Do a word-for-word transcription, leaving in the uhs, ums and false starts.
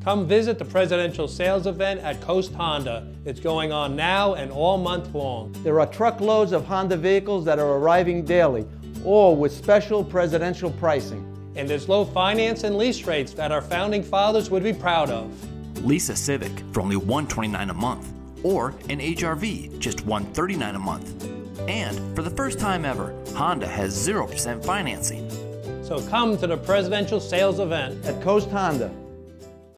Come visit the presidential sales event at Coast Honda. It's going on now and all month long. There are truckloads of Honda vehicles that are arriving daily, all with special presidential pricing. And there's low finance and lease rates that our founding fathers would be proud of. Lease a Civic for only one hundred twenty-nine dollars a month, or an H R V just one hundred thirty-nine dollars a month. And for the first time ever, Honda has zero percent financing. So come to the presidential sales event At Coast Honda.